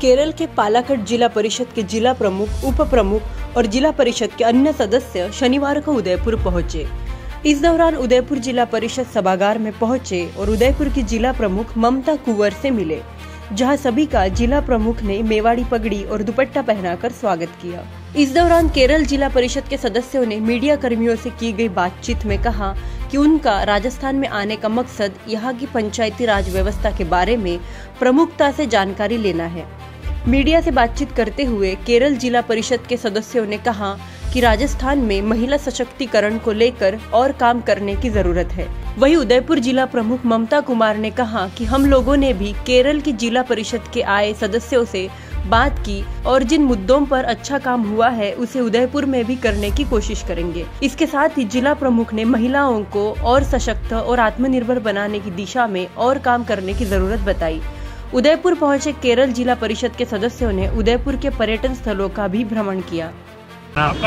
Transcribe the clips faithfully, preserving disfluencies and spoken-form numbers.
केरल के पालाकड जिला परिषद के जिला प्रमुख, उप प्रमुख और जिला परिषद के अन्य सदस्य शनिवार को उदयपुर पहुंचे। इस दौरान उदयपुर जिला परिषद सभागार में पहुंचे और उदयपुर की जिला प्रमुख ममता कुंवर से मिले, जहां सभी का जिला प्रमुख ने मेवाड़ी पगड़ी और दुपट्टा पहनाकर स्वागत किया। इस दौरान केरल जिला परिषद के सदस्यों ने मीडिया कर्मियों से की गई बातचीत में कहा कि उनका राजस्थान में आने का मकसद यहाँ की पंचायती राज व्यवस्था के बारे में प्रमुखता से जानकारी लेना है। मीडिया से बातचीत करते हुए केरल जिला परिषद के सदस्यों ने कहा कि राजस्थान में महिला सशक्तिकरण को लेकर और काम करने की जरूरत है। वहीं उदयपुर जिला प्रमुख ममता कुमार ने कहा कि हम लोगों ने भी केरल की जिला परिषद के आए सदस्यों से बात की और जिन मुद्दों पर अच्छा काम हुआ है उसे उदयपुर में भी करने की कोशिश करेंगे। इसके साथ ही जिला प्रमुख ने महिलाओं को और सशक्त और आत्मनिर्भर बनाने की दिशा में और काम करने की जरूरत बताई। उदयपुर पहुंचे केरल जिला परिषद के सदस्यों ने उदयपुर के पर्यटन स्थलों का भी भ्रमण किया। आपका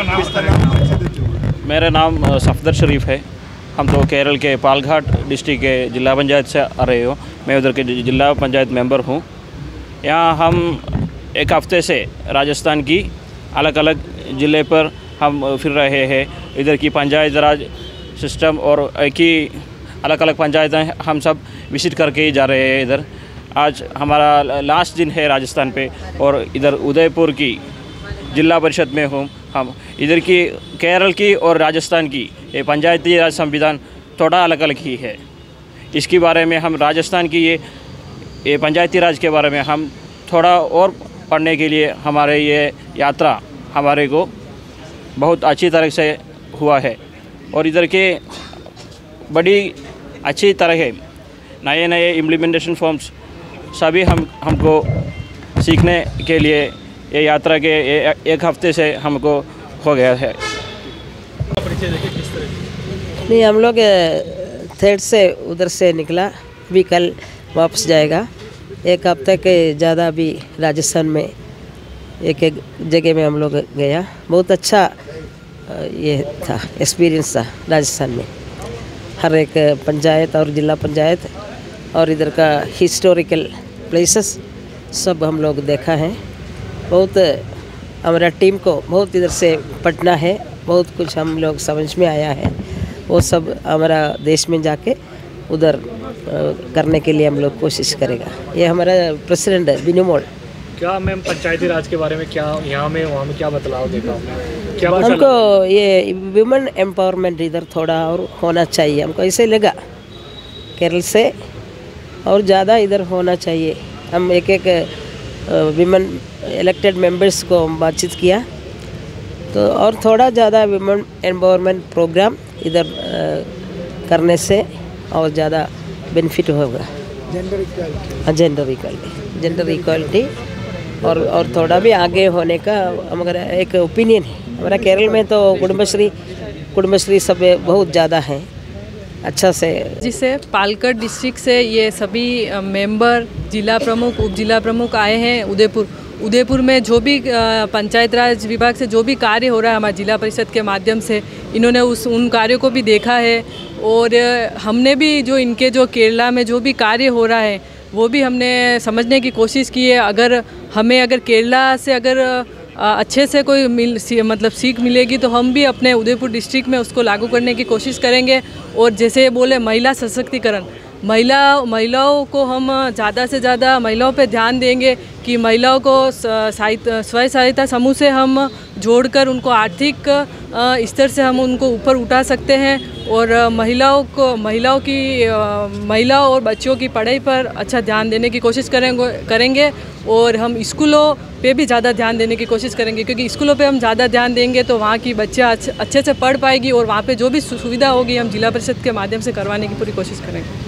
नाम? मेरा नाम सफदर शरीफ है। हम तो केरल के पालघाट डिस्ट्रिक्ट के जिला पंचायत से आ रहे हो। मैं उधर के जिला पंचायत मेंबर हूँ। यहाँ हम एक हफ्ते से राजस्थान की अलग अलग ज़िले पर हम फिर रहे हैं। इधर की पंचायत राज सिस्टम और एक ही अलग अलग पंचायतें हम सब विजिट करके ही जा रहे हैं। इधर आज हमारा लास्ट दिन है राजस्थान पे और इधर उदयपुर की जिला परिषद में हूँ। हम इधर की केरल की और राजस्थान की ये पंचायती राज संविधान थोड़ा अलग अलग ही है। इसके बारे में हम राजस्थान की ये ये पंचायती राज के बारे में हम थोड़ा और पढ़ने के लिए हमारे ये यात्रा हमारे को बहुत अच्छी तरह से हुआ है और इधर के बड़ी अच्छी तरह है नए नए इम्प्लीमेंटेशन फॉर्म्स सभी हम हमको सीखने के लिए ये यात्रा के ये एक हफ्ते से हमको हो गया है। नहीं, हम लोग थर्ड से उधर से निकला, भी कल वापस जाएगा। एक हफ्ते के ज़्यादा भी राजस्थान में एक एक जगह में हम लोग गया। बहुत अच्छा ये था, एक्सपीरियंस था राजस्थान में। हर एक पंचायत और जिला पंचायत और इधर का हिस्टोरिकल प्लेसेस सब हम लोग देखा है। बहुत हमारा टीम को बहुत इधर से पढ़ना है, बहुत कुछ हम लोग समझ में आया है। वो सब हमारा देश में जाके उधर करने के लिए हम लोग कोशिश करेगा। ये हमारा प्रेसिडेंट है बिनू मोड़। क्या मैम पंचायती राज के बारे में क्या यहाँ में वहाँ में क्या बदलाव देखा क्या हमको? ये वुमेन एम्पावरमेंट इधर थोड़ा और होना चाहिए, हमको ऐसे लगा। केरल से और ज़्यादा इधर होना चाहिए। हम एक एक विमेन इलेक्टेड मेंबर्स को बातचीत किया तो और थोड़ा ज़्यादा विमेन एम्पावरमेंट प्रोग्राम इधर करने से और ज़्यादा बेनिफिट होगा। जेंडर इक्वालिटी हाँ, जेंडर इक्वालिटी जेंडर इक्वालिटी और और थोड़ा भी आगे होने का हमारा एक ओपिनियन है। हमारा केरल में तो कुटुंबश्री कुटुंबश्री सब बहुत ज़्यादा है, अच्छा से। जिसे पालकड डिस्ट्रिक्ट से ये सभी मेंबर, जिला प्रमुख, उप जिला प्रमुख आए हैं उदयपुर। उदयपुर में जो भी पंचायत राज विभाग से जो भी कार्य हो रहा है हमारे जिला परिषद के माध्यम से, इन्होंने उस उन कार्यों को भी देखा है और हमने भी जो इनके जो केरला में जो भी कार्य हो रहा है वो भी हमने समझने की कोशिश की है। अगर हमें अगर केरला से अगर अच्छे से कोई मिल सी, मतलब सीख मिलेगी तो हम भी अपने उदयपुर डिस्ट्रिक्ट में उसको लागू करने की कोशिश करेंगे। और जैसे बोले महिला सशक्तिकरण, महिला महिलाओं को हम ज़्यादा से ज़्यादा महिलाओं पे ध्यान देंगे कि महिलाओं को स्वयं सहायता समूह से हम जोड़कर उनको आर्थिक स्तर से हम उनको ऊपर उठा सकते हैं और महिलाओं को महिलाओं की महिलाओं और बच्चों की पढ़ाई पर अच्छा ध्यान देने की कोशिश करेंगे करेंगे और हम स्कूलों पे भी ज़्यादा ध्यान देने की कोशिश करेंगे, क्योंकि स्कूलों पे हम ज़्यादा ध्यान देंगे तो वहाँ की बच्चा अच्छे से पढ़ पाएगी और वहाँ पे जो भी सुविधा होगी हम जिला परिषद के माध्यम से करवाने की पूरी कोशिश करेंगे।